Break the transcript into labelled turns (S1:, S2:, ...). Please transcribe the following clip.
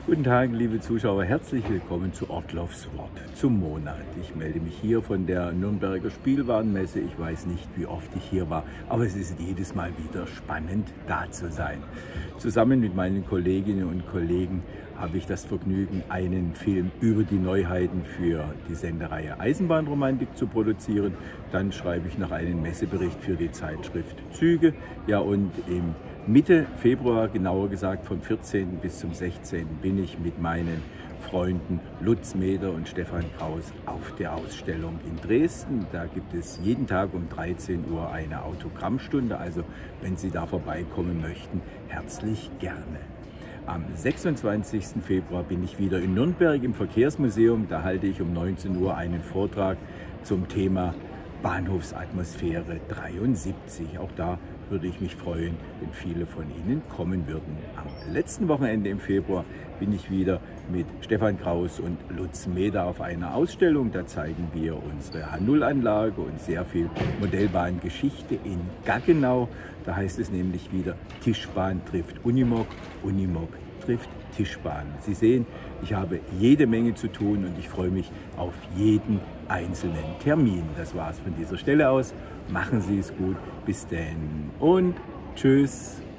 S1: Guten Tag, liebe Zuschauer, herzlich willkommen zu Ortloffs Wort zum Monat. Ich melde mich hier von der Nürnberger Spielwarenmesse. Ich weiß nicht, wie oft ich hier war, aber es ist jedes Mal wieder spannend, da zu sein. Zusammen mit meinen Kolleginnen und Kollegen habe ich das Vergnügen, einen Film über die Neuheiten für die Sendereihe Eisenbahnromantik zu produzieren. Dann schreibe ich noch einen Messebericht für die Zeitschrift Züge. Ja, und im Mitte Februar, genauer gesagt vom 14. bis zum 16. bin ich mit meinen Freunden Lutz Meder und Stefan Kraus auf der Ausstellung in Dresden. Da gibt es jeden Tag um 13 Uhr eine Autogrammstunde, also wenn Sie da vorbeikommen möchten, herzlich gerne. Am 26. Februar bin ich wieder in Nürnberg im Verkehrsmuseum. Da halte ich um 19 Uhr einen Vortrag zum Thema Bahnhofsatmosphäre 73. Auch da würde ich mich freuen, wenn viele von Ihnen kommen würden. Am letzten Wochenende im Februar bin ich wieder mit Stefan Kraus und Lutz Meder auf einer Ausstellung. Da zeigen wir unsere H0-Anlage und sehr viel Modellbahngeschichte in Gaggenau. Da heißt es nämlich wieder, Tischbahn trifft Unimog, Unimog trifft Tischbahn. Sie sehen, ich habe jede Menge zu tun und ich freue mich auf jeden einzelnen Termin. Das war's von dieser Stelle aus. Machen Sie es gut. Bis denn und tschüss.